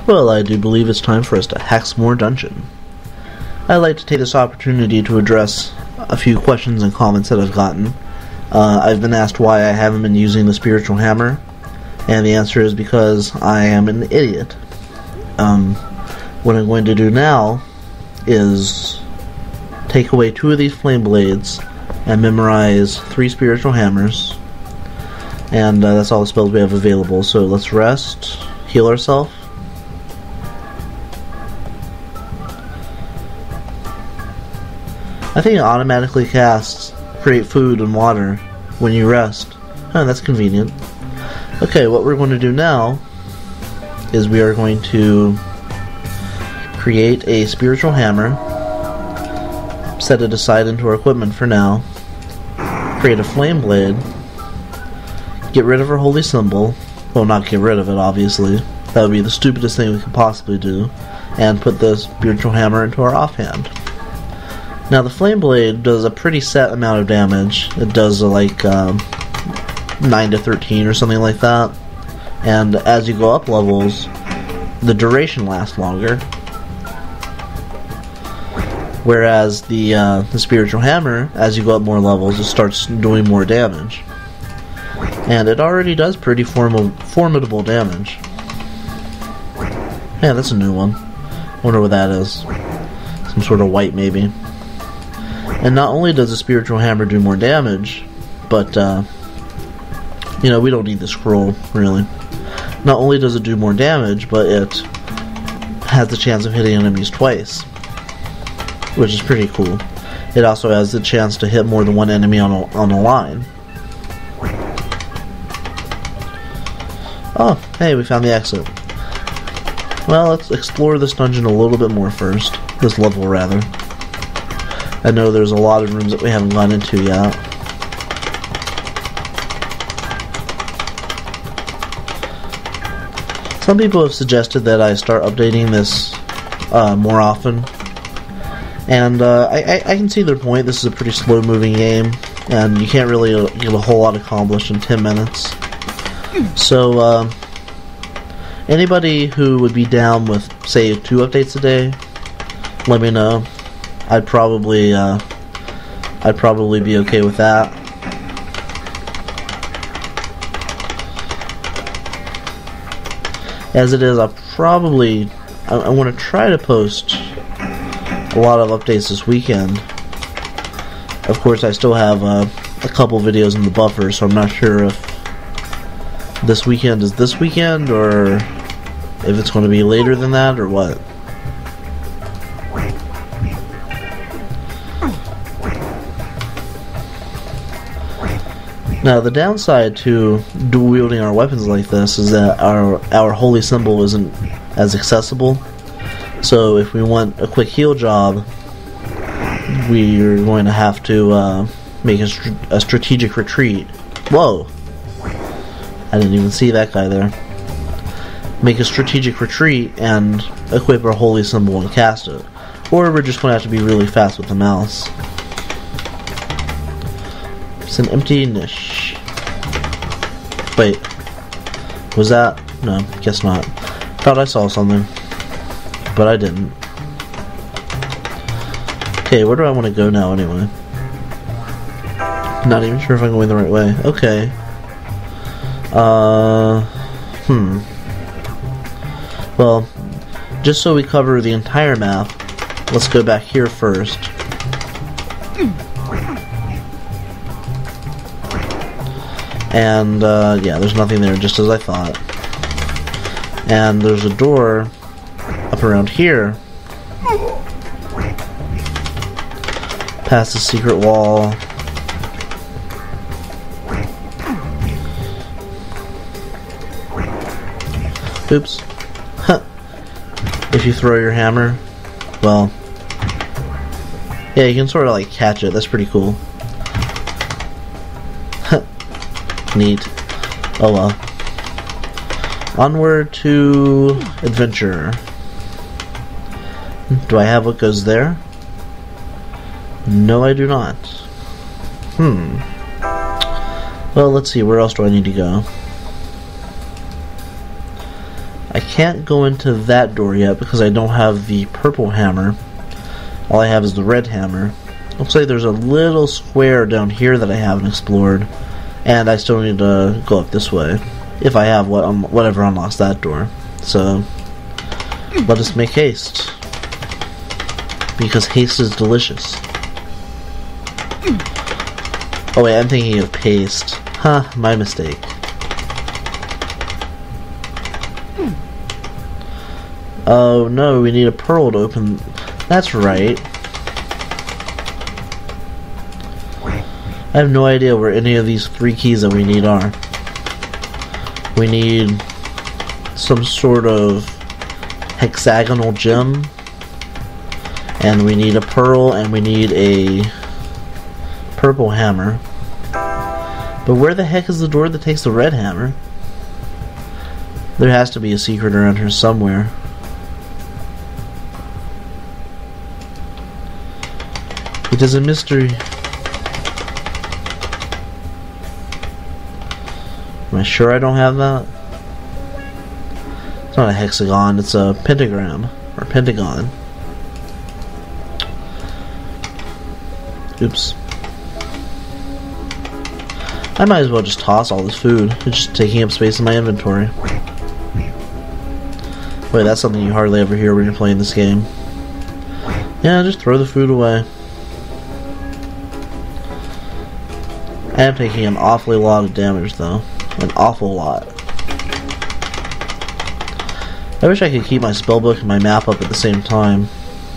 Well, I do believe it's time for us to hack some more dungeon. I'd like to take this opportunity to address a few questions and comments that I've gotten. I've been asked why I haven't been using the spiritual hammer, and the answer is because I am an idiot. What I'm going to do now is take away 2 of these flame blades and memorize 3 spiritual hammers, and that's all the spells we have available. So let's rest, heal ourselves. I think it automatically casts create food and water when you rest. Oh, that's convenient. Okay, what we're going to do now is we are going to create a spiritual hammer, set it aside into our equipment for now, create a flame blade, get rid of our holy symbol, well, not get rid of it, obviously, that would be the stupidest thing we could possibly do, and put the spiritual hammer into our offhand. Now the flame blade does a pretty set amount of damage. It does like 9 to 13 or something like that, and as you go up levels, the duration lasts longer. Whereas the spiritual hammer, as you go up more levels, it starts doing more damage, and it already does pretty formidable damage. Yeah, that's a new one. Wonder what that is. Some sort of white, maybe. And not only does the spiritual hammer do more damage, but, you know, we don't need the scroll, really. Not only does it do more damage, but it has the chance of hitting enemies twice, which is pretty cool. It also has the chance to hit more than one enemy on a line. Oh, hey, we found the exit. Well, let's explore this dungeon a little bit more first. This level, rather. I know there's a lot of rooms that we haven't gone into yet. Some people have suggested that I start updating this more often, and I can see their point. This is a pretty slow-moving game, and you can't really get a whole lot accomplished in 10 minutes. So, anybody who would be down with, say, 2 updates a day, let me know. I'd probably be okay with that. As it is, I want to try to post a lot of updates this weekend. Of course, I still have a couple videos in the buffer, so I'm not sure if this weekend is this weekend, or if it's going to be later than that, or what. Now, the downside to dual wielding our weapons like this is that our holy symbol isn't as accessible. So if we want a quick heal job, we're going to have to make a strategic retreat. Whoa! I didn't even see that guy there. Make a strategic retreat and equip our holy symbol and cast it. Or we're just going to have to be really fast with the mouse. It's an empty niche. Wait. Was that? No, guess not. Thought I saw something. But I didn't. Okay, where do I want to go now anyway? Not even sure if I'm going the right way. Okay. Well, just so we cover the entire map, let's go back here first. And, yeah, there's nothing there, just as I thought. And there's a door up around here. Past the secret wall. Oops. Huh. If you throw your hammer, well, yeah, you can sort of like catch it. That's pretty cool. Neat. Oh well. Onward to adventure. Do I have what goes there? No, I do not. Well, let's see. Where else do I need to go? I can't go into that door yet because I don't have the purple hammer. All I have is the red hammer. Looks like there's a little square down here that I haven't explored. And I still need to go up this way. If I have whatever unlocks that door. So, let us make haste. Because haste is delicious. Oh wait, I'm thinking of paste. Huh, my mistake. Oh no, we need a pearl to open... That's right. I have no idea where any of these 3 keys that we need are. We need some sort of hexagonal gem. And we need a pearl, and we need a purple hammer. But where the heck is the door that takes the red hammer? There has to be a secret around here somewhere. It is a mystery. Am I sure I don't have that? It's not a hexagon, it's a pentagram. Or pentagon. Oops. I might as well just toss all this food. It's just taking up space in my inventory. Wait, that's something you hardly ever hear when you're playing this game. Yeah, just throw the food away. I am taking an awfully lot of damage though. An awful lot. I wish I could keep my spellbook and my map up at the same time.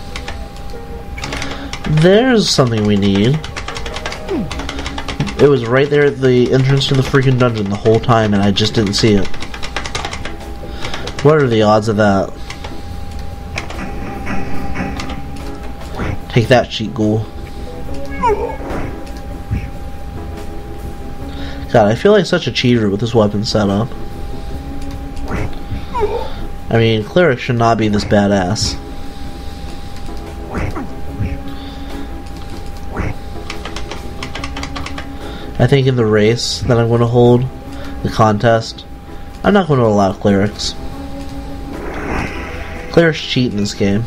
There's something we need. It was right there at the entrance to the freaking dungeon the whole time and I just didn't see it. What are the odds of that? Take that, cheat ghoul. God, I feel like such a cheater with this weapon setup. I mean, clerics should not be this badass. I think in the race that I'm going to hold, the contest, I'm not going to allow clerics. Clerics cheat in this game.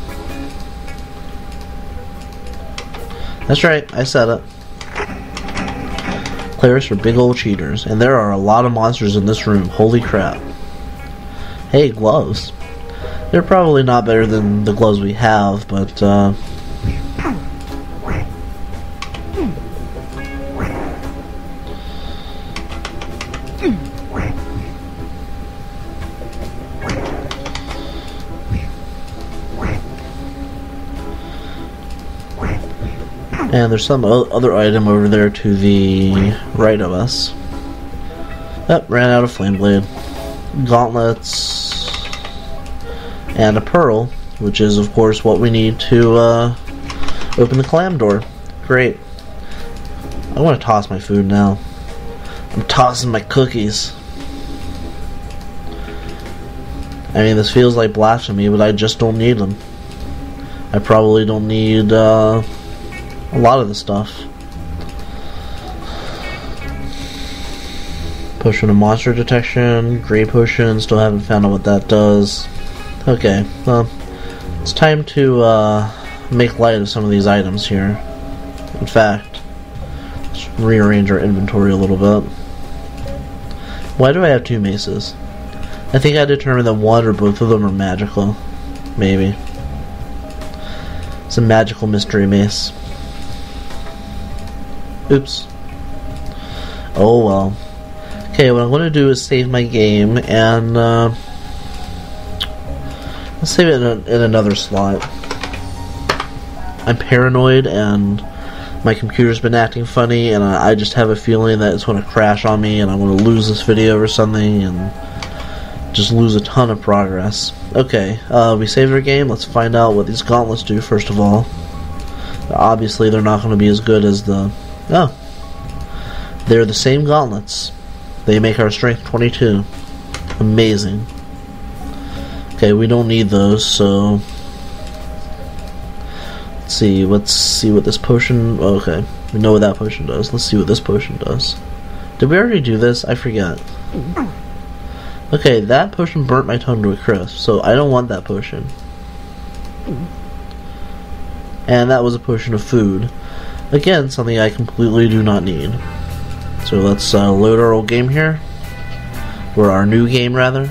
That's right, I said it. Clerics are big old cheaters, and there are a lot of monsters in this room. Holy crap. Hey, gloves. They're probably not better than the gloves we have, but, and there's some other item over there to the right of us. Yep, ran out of flame blade. Gauntlets. And a pearl, which is of course what we need to open the clam door. Great. I want to toss my food now. I'm tossing my cookies. I mean, this feels like blasphemy, but I just don't need them. I probably don't need a lot of the stuff. Potion of monster detection, grey potion, still haven't found out what that does. Okay, well, it's time to make light of some of these items here. In fact, let's rearrange our inventory a little bit. Why do I have 2 maces? I think I determined that one or both of them are magical. Maybe. It's a magical mystery mace. Oops. Oh well. Okay, what I'm going to do is save my game and let's save it in another slot. I'm paranoid and my computer's been acting funny and I just have a feeling that it's going to crash on me and I'm going to lose this video or something and just lose a ton of progress. Okay, we saved our game. Let's find out what these gauntlets do first of all. Obviously they're not going to be as good as the... Oh. They're the same gauntlets. They make our strength 22. Amazing. Okay, we don't need those, so... Let's see what this potion... Oh, okay, we know what that potion does. Let's see what this potion does. Did we already do this? I forget. Okay, that potion burnt my tongue to a crisp, so I don't want that potion. And that was a potion of food. Again, something I completely do not need. So let's load our old game here. Or our new game, rather.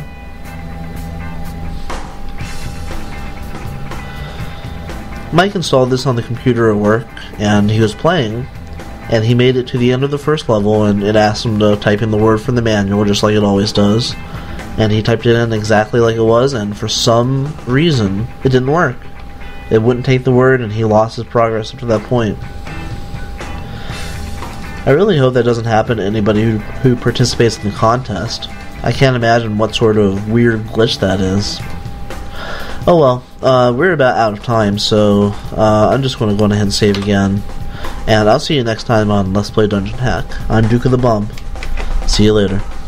Mike installed this on the computer at work, and he was playing, and he made it to the end of the first level, and it asked him to type in the word from the manual, just like it always does. And he typed it in exactly like it was, and for some reason, it didn't work. It wouldn't take the word, and he lost his progress up to that point. I really hope that doesn't happen to anybody who participates in the contest. I can't imagine what sort of weird glitch that is. Oh well, we're about out of time, so I'm just going to go ahead and save again. And I'll see you next time on Let's Play Dungeon Hack. I'm Duke of the Bomb. See you later.